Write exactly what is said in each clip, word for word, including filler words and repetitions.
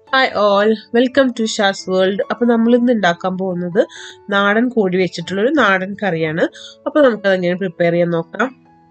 Hi all, welcome to SHASS WORLD. അപ്പോൾ നമ്മൾ ഇന്ന് ഉണ്ടാക്കാൻ പോകുന്നത് നാടൻ കോഴി വെച്ചിട്ടുള്ള ഒരു നാടൻ കറിയാണ്. അപ്പോൾ നമുക്ക് അത് എങ്ങനെ പ്രിപ്പയർ ചെയ്യാൻ നോക്കാം.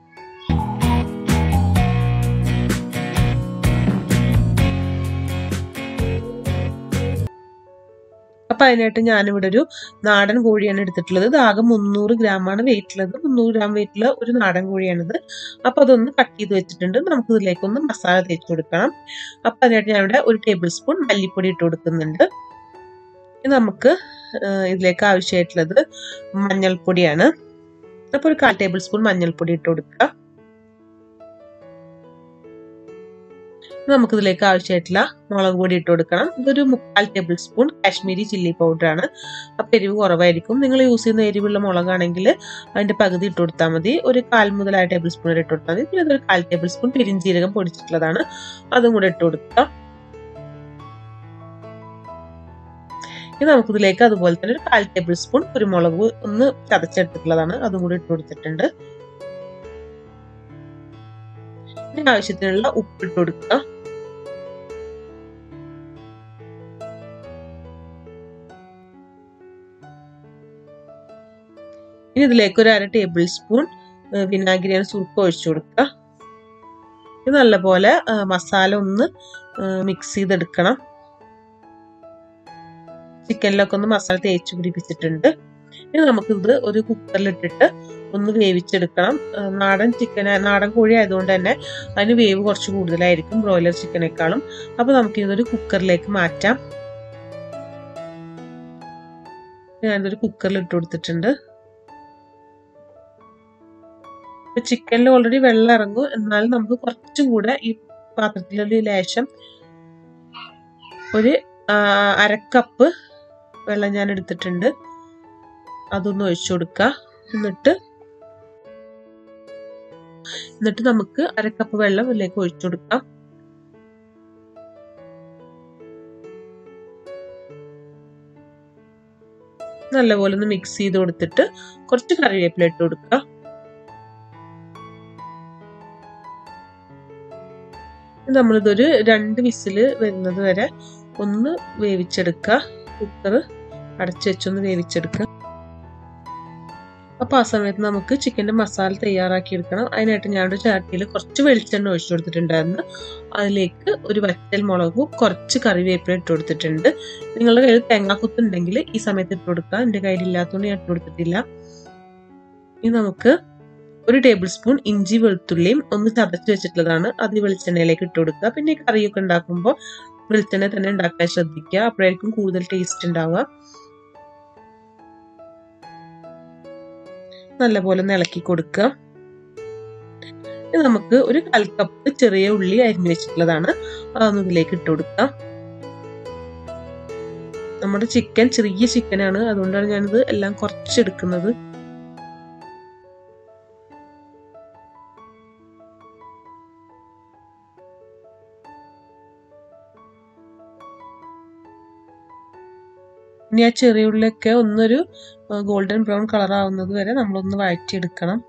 അപ്പോൾ അതിനായിട്ട് ഞാനിവിടെ ഒരു നാടൻ കോഴിയാണ് എടുത്തിട്ടുള്ളത്. ഇത് ആകെ മുന്നൂറ് ഗ്രാമാണ് വെയിറ്റ് ഉള്ളത്. മുന്നൂറ് ഗ്രാം വെയിറ്റുള്ള ഒരു നാടൻ കോഴിയാണിത്. അപ്പോൾ അതൊന്ന് കട്ട് ചെയ്ത് വെച്ചിട്ടുണ്ട്. നമുക്ക് ഇതിലേക്കൊന്ന് മസാല തേച്ച് കൊടുക്കണം. അപ്പോൾ അതിനായിട്ട് ഞാനിവിടെ ഒരു ടേബിൾ സ്പൂൺ മല്ലിപ്പൊടി ഇട്ട് കൊടുക്കുന്നുണ്ട്. ഇനി നമുക്ക് ഇതിലേക്ക് ആവശ്യമായിട്ടുള്ളത് മഞ്ഞൾപ്പൊടിയാണ്. അപ്പോൾ ഒരു കാൽ ടേബിൾ സ്പൂൺ മഞ്ഞൾപ്പൊടി ഇട്ട് കൊടുക്കുക. നമുക്കിതിലേക്ക് ആവശ്യമായിട്ടുള്ള മുളക് പൊടി ഇട്ട് കൊടുക്കണം. ഇതൊരു മുക്കാൽ ടേബിൾ സ്പൂൺ കാശ്മീരി ചില്ലി പൗഡറാണ്. അപ്പം എരിവ് കുറവായിരിക്കും. നിങ്ങൾ യൂസ് ചെയ്യുന്ന എരിവുള്ള മുളകാണെങ്കിൽ അതിൻ്റെ പകുതി ഇട്ട് കൊടുത്താൽ മതി. ഒരു കാൽ മുതൽ അര ടേബിൾ സ്പൂൺ വരെ ഇട്ട് കൊടുത്താൽ മതി. പിന്നെ അതൊരു കാൽ ടേബിൾ സ്പൂൺ പെരിഞ്ജീരകം പൊടിച്ചിട്ടുള്ളതാണ്, അതും കൂടെ ഇട്ട് കൊടുക്കുക. ഇനി നമുക്കിതിലേക്ക് അതുപോലെ തന്നെ ഒരു കാൽ ടേബിൾ സ്പൂൺ കുരുമുളക് ഒന്ന് ചതച്ചെടുത്തിട്ടുള്ളതാണ്, അതും കൂടി ഇട്ട് കൊടുത്തിട്ടുണ്ട്. ഇനി ആവശ്യത്തിനുള്ള ഉപ്പിട്ട് കൊടുക്കുക. ഇനി ഇതിലേക്ക് ഒരു അര ടേബിൾ സ്പൂൺ വിനാഗിരിയാണ് സുർക്ക ഒഴിച്ചു കൊടുക്കുക. ഇത് നല്ലപോലെ മസാല ഒന്ന് മിക്സ് ചെയ്തെടുക്കണം. ചിക്കനിലൊക്കെ ഒന്ന് മസാല തേച്ച് പിടിപ്പിച്ചിട്ടുണ്ട്. ഇനി നമുക്കിത് ഒരു കുക്കറിലിട്ടിട്ട് ഒന്ന് വേവിച്ചെടുക്കണം. നാടൻ ചിക്കൻ നാടൻ കോഴി ആയതുകൊണ്ട് തന്നെ അതിന് വേവ് കുറച്ച് കൂടുതലായിരിക്കും ബ്രോയിലർ ചിക്കനേക്കാളും. അപ്പോൾ നമുക്കിതൊരു കുക്കറിലേക്ക് മാറ്റാം. ഞാനിതൊരു കുക്കറിൽ ഇട്ട് കൊടുത്തിട്ടുണ്ട്. ചിക്കനിൽ ഓൾറെഡി വെള്ളം ഇറങ്ങും, എന്നാലും നമുക്ക് കുറച്ചും കൂടെ ഈ പാത്രത്തിലൊരു ലേശം ഒരു അരക്കപ്പ് വെള്ളം ഞാൻ എടുത്തിട്ടുണ്ട്, അതൊന്ന് ഒഴിച്ചു കൊടുക്കുക. എന്നിട്ട് എന്നിട്ട് നമുക്ക് അരക്കപ്പ് വെള്ളം ഇതിലേക്ക് ഒഴിച്ചു കൊടുക്കാം. നല്ലപോലെ ഒന്ന് മിക്സ് ചെയ്ത് കൊടുത്തിട്ട് കുറച്ച് കറിവേപ്പില ഇട്ട് കൊടുക്കുക. നമ്മളിതൊരു രണ്ട് വിസില് വരുന്നത് വരെ ഒന്ന് വേവിച്ചെടുക്കുക. കുക്കർ അടച്ചു വെച്ചൊന്ന് വേവിച്ചെടുക്കുക. അപ്പോൾ ആ സമയത്ത് നമുക്ക് ചിക്കൻ്റെ മസാല തയ്യാറാക്കി എടുക്കണം. അതിനായിട്ട് ഞാനൊരു ചട്ടിയിൽ കുറച്ച് വെളിച്ചെണ്ണ ഒഴിച്ചു കൊടുത്തിട്ടുണ്ടായിരുന്നു. അതിലേക്ക് ഒരു വറ്റൽ മുളകും കുറച്ച് കറിവേപ്പില ഇട്ട് കൊടുത്തിട്ടുണ്ട്. നിങ്ങളുടെ കയ്യിൽ തേങ്ങാക്കുത്തുണ്ടെങ്കിൽ ഈ സമയത്ത് ഇട്ട് കൊടുക്കുക. എൻ്റെ കയ്യിലില്ലാത്തതുകൊണ്ട് ഞാൻ ഇട്ട് കൊടുത്തിട്ടില്ല. ഇനി നമുക്ക് ഒരു ടേബിൾ സ്പൂൺ ഇഞ്ചി വെളുത്തുള്ളിയും ഒന്ന് ചതച്ച് വെച്ചിട്ടുള്ളതാണ്, അത് ഈ വെളിച്ചെണ്ണയിലേക്ക് ഇട്ട് കൊടുക്കുക. പിന്നെ ഈ കറിയൊക്കെ ഉണ്ടാക്കുമ്പോൾ വെളിച്ചെണ്ണ തന്നെ ഉണ്ടാക്കാൻ ശ്രദ്ധിക്കുക, അപ്പോഴായിരിക്കും കൂടുതൽ ടേസ്റ്റ് ഉണ്ടാവുക. നല്ലപോലെ ഒന്ന് ഇളക്കി കൊടുക്കുക. നമുക്ക് ഒരു കാൽ കപ്പ് ചെറിയ ഉള്ളി അരിഞ്ഞു വെച്ചിട്ടുള്ളതാണ്, അതൊന്ന് ഇതിലേക്ക് ഇട്ട് കൊടുക്കാം. നമ്മുടെ ചിക്കൻ ചെറിയ ചിക്കനാണ്, അതുകൊണ്ടാണ് ഞാനിത് എല്ലാം കുറച്ചെടുക്കുന്നത്. ഇനി ആ ചെറിയ ഉള്ളിയൊക്കെ ഒന്നൊരു ഗോൾഡൻ ബ്രൗൺ കളർ ആവുന്നത് വരെ നമ്മളൊന്ന് വഴറ്റിയെടുക്കണം.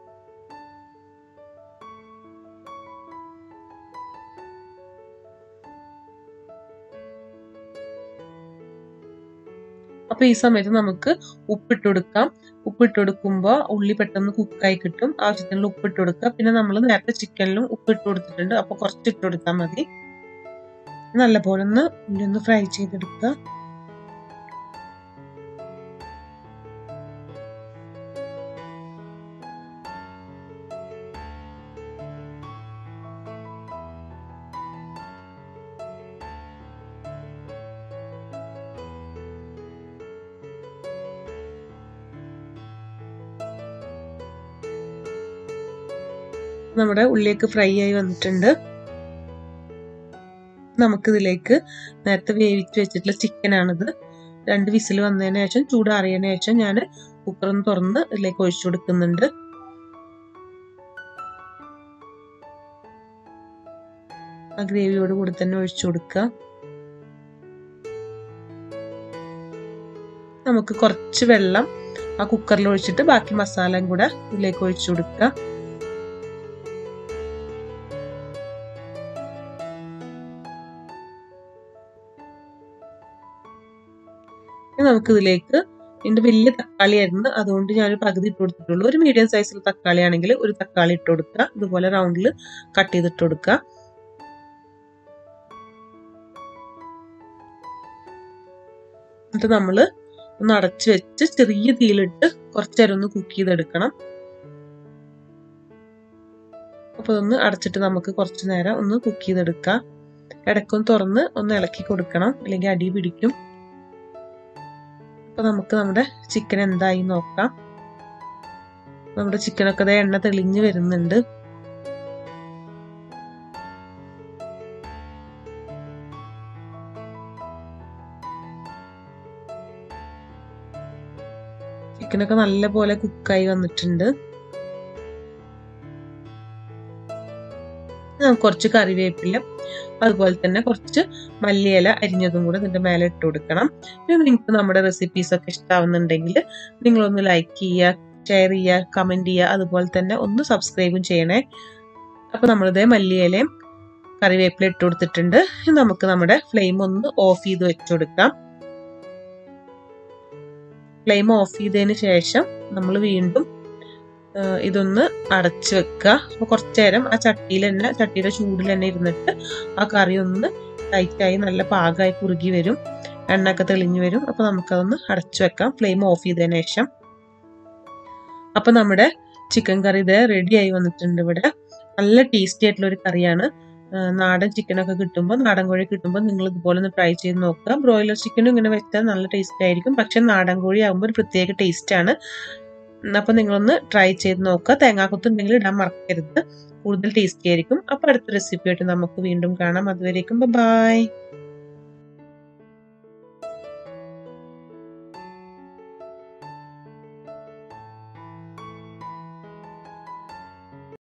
അപ്പൊ ഈ സമയത്ത് നമുക്ക് ഉപ്പിട്ട് കൊടുക്കാം. ഉപ്പിട്ട് കൊടുക്കുമ്പോൾ ഉള്ളി പെട്ടെന്ന് കുക്കായി കിട്ടും. ആവശ്യത്തിനുള്ള ഉപ്പിട്ട് കൊടുക്കുക. പിന്നെ നമ്മൾ നേരത്തെ ചിക്കനിലും ഉപ്പിട്ട് കൊടുത്തിട്ടുണ്ട്, അപ്പൊ കുറച്ചിട്ട് കൊടുത്താൽ മതി. നല്ലപോലെ ഒന്ന് ഉള്ളി ഒന്ന് ഫ്രൈ ചെയ്തെടുക്കുക. നമ്മുടെ ഉള്ളിയൊക്കെ ഫ്രൈ ആയി വന്നിട്ടുണ്ട്. നമുക്കിതിലേക്ക് നേരത്തെ വേവിച്ച് വെച്ചിട്ടുള്ള ചിക്കനാണിത്. രണ്ട് വിസിൽ വന്നതിന് ശേഷം ചൂടാറിയതിന് ശേഷം ഞാൻ കുക്കറൊന്ന് തുറന്ന് ഇതിലേക്ക് ഒഴിച്ചു കൊടുക്കുന്നുണ്ട്. ആ ഗ്രേവിയോട് കൂടി തന്നെ ഒഴിച്ചു കൊടുക്കുക. നമുക്ക് കുറച്ച് വെള്ളം ആ കുക്കറിൽ ഒഴിച്ചിട്ട് ബാക്കി മസാലയും കൂടെ ഇതിലേക്ക് ഒഴിച്ചു കൊടുക്കുക. ഇനി നമുക്ക് ഇതിലേക്ക് ഇതിന്റെ വലിയ തക്കാളി ആയിരുന്നു, അതുകൊണ്ട് ഞാനൊരു പകുതി ഇട്ട് കൊടുത്തിട്ടുള്ളൂ. ഒരു മീഡിയം സൈസിൽ തക്കാളി ആണെങ്കിൽ ഒരു തക്കാളി ഇട്ട് കൊടുക്കുക. ഇതുപോലെ റൗണ്ടിൽ കട്ട് ചെയ്തിട്ട് കൊടുക്കുക. എന്നിട്ട് നമ്മൾ ഒന്ന് അടച്ചു വെച്ച് ചെറിയ തീയിലിട്ട് കുറച്ചു നേരം ഒന്ന് കുക്ക് ചെയ്തെടുക്കണം. അപ്പൊ ഒന്ന് അടച്ചിട്ട് നമുക്ക് കുറച്ചു നേരം ഒന്ന് കുക്ക് ചെയ്തെടുക്കാം. ഇടയ്ക്കൊന്ന് തുറന്ന് ഒന്ന് ഇളക്കി കൊടുക്കണം, അല്ലെങ്കിൽ അടി പിടിക്കും. അപ്പൊ നമുക്ക് നമ്മുടെ ചിക്കൻ എന്തായി നോക്കാം. നമ്മുടെ ചിക്കനൊക്കെ അതേ എണ്ണ തെളിഞ്ഞ് വരുന്നുണ്ട്. ചിക്കനൊക്കെ നല്ല പോലെ കുക്കായി വന്നിട്ടുണ്ട്. കുറച്ച് കറിവേപ്പില അതുപോലെ തന്നെ കുറച്ച് മല്ലിയില അരിഞ്ഞതും കൂടെ ഇതിന്റെ മേലെ ഇട്ട് കൊടുക്കണം. പിന്നെ നിങ്ങൾക്ക് നമ്മുടെ റെസിപ്പീസ് ഒക്കെ ഇഷ്ടമാവുന്നുണ്ടെങ്കിൽ നിങ്ങളൊന്ന് ലൈക്ക് ചെയ്യുക, ഷെയർ ചെയ്യുക, കമന്റ് ചെയ്യുക, അതുപോലെ തന്നെ ഒന്ന് സബ്സ്ക്രൈബും ചെയ്യണേ. അപ്പൊ നമ്മളിതേ മല്ലിയിലയും കറിവേപ്പില ഇട്ട് കൊടുത്തിട്ടുണ്ട്. നമുക്ക് നമ്മുടെ ഫ്ലെയിം ഒന്ന് ഓഫ് ചെയ്ത് വെച്ചു കൊടുക്കാം. ഫ്ലെയിം ഓഫ് ചെയ്തതിന് ശേഷം നമ്മൾ വീണ്ടും ഇതൊന്ന് അടച്ചു വെക്കുക. അപ്പൊ കുറച്ചു നേരം ആ ചട്ടിയിൽ തന്നെ ചട്ടിയുടെ ചൂടിൽ തന്നെ ഇരുന്നിട്ട് ആ കറി ഒന്ന് ടൈറ്റായി നല്ല പാകമായി കുറുകി വരും, എണ്ണയൊക്കെ തെളിഞ്ഞു വരും. അപ്പൊ നമുക്കതൊന്ന് അടച്ചു വെക്കാം ഫ്ലെയിം ഓഫ് ചെയ്തതിന് ശേഷം. അപ്പൊ നമ്മുടെ ചിക്കൻ കറി ഇത് റെഡി ആയി വന്നിട്ടുണ്ട്. ഇവിടെ നല്ല ടേസ്റ്റി ആയിട്ടുള്ള ഒരു കറിയാണ്. നാടൻ ചിക്കനൊക്കെ കിട്ടുമ്പോൾ, നാടൻ കോഴി കിട്ടുമ്പോൾ നിങ്ങൾ ഇതുപോലെ ഒന്ന് ട്രൈ ചെയ്ത് നോക്കുക. ബ്രോയിലർ ചിക്കനും ഇങ്ങനെ വെച്ചാൽ നല്ല ടേസ്റ്റ് ആയിരിക്കും, പക്ഷെ നാടൻ കോഴി ആകുമ്പോൾ ഒരു പ്രത്യേക ടേസ്റ്റ് ആണ്. അപ്പൊ നിങ്ങളൊന്ന് ട്രൈ ചെയ്ത് നോക്കുക. തേങ്ങാക്കൊത്ത് ഉണ്ടെങ്കിൽ ഇടാൻ മറക്കരുത്, കൂടുതൽ ടേസ്റ്റി ആയിരിക്കും. അപ്പൊ അടുത്ത റെസിപ്പി ആയിട്ട് നമുക്ക് വീണ്ടും കാണാം. അതുവരേക്കും ബൈ.